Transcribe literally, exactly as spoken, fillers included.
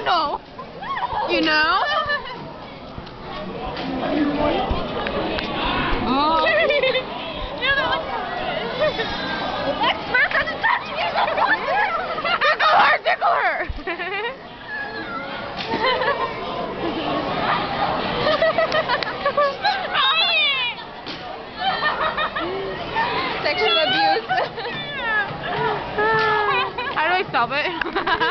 know. You know? Oh. Next person to touch me. Tickle her, tickle her. Sexual abuse. How do I stop it?